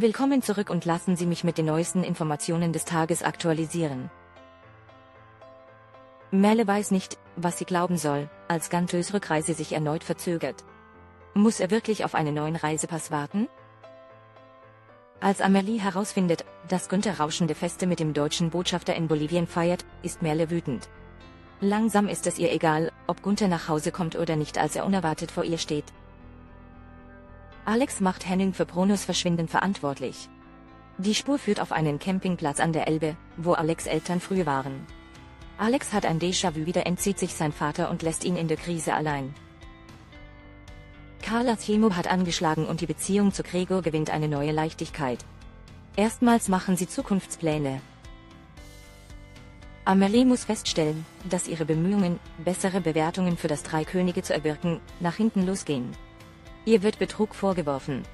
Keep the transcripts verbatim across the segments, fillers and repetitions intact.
Willkommen zurück und lassen Sie mich mit den neuesten Informationen des Tages aktualisieren. Merle weiß nicht, was sie glauben soll, als Gunters Rückreise sich erneut verzögert. Muss er wirklich auf einen neuen Reisepass warten? Als Amelie herausfindet, dass Gunther rauschende Feste mit dem deutschen Botschafter in Bolivien feiert, ist Merle wütend. Langsam ist es ihr egal, ob Gunther nach Hause kommt oder nicht, als er unerwartet vor ihr steht. Alex macht Henning für Brunos Verschwinden verantwortlich. Die Spur führt auf einen Campingplatz an der Elbe, wo Alex' Eltern früher waren. Alex hat ein Déjà-vu, wieder entzieht sich sein Vater und lässt ihn in der Krise allein. Carlas Chemo hat angeschlagen und die Beziehung zu Gregor gewinnt eine neue Leichtigkeit. Erstmals machen sie Zukunftspläne. Amelie muss feststellen, dass ihre Bemühungen, bessere Bewertungen für das Drei Könige zu erwirken, nach hinten losgehen. Ihr wird Betrug vorgeworfen.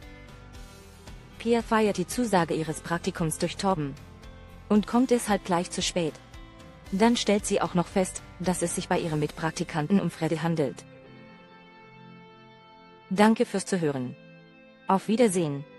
Pia feiert die Zusage ihres Praktikums durch Torben und kommt deshalb gleich zu spät. Dann stellt sie auch noch fest, dass es sich bei ihrem Mitpraktikanten um Freddy handelt. Danke fürs Zuhören. Auf Wiedersehen.